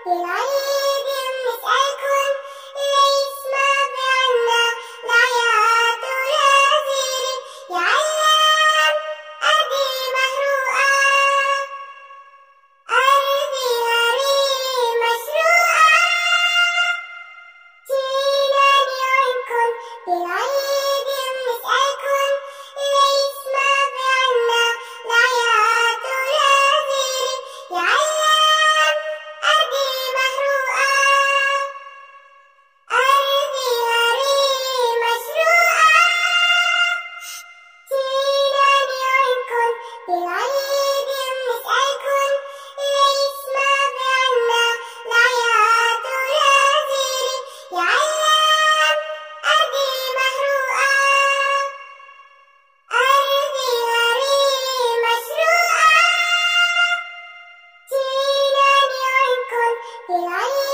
بالعيد بنسألكن ليش ما بعنا العياد ولازيري يا عيال أرضي محروقة أرضي هري مشروقة جيناني عندكن بالعيد بنسألكن ليش ما بعنا العياد ولازيري يا عيال أرضي محروقة أرضي هري مشروقة جيناني عندكن بالعيد بنسألكن ليش ما بعنا العياد ولازيري يا عيال أرضي محروقة أرضي هري مشروقة جيناني عندكن بالعيد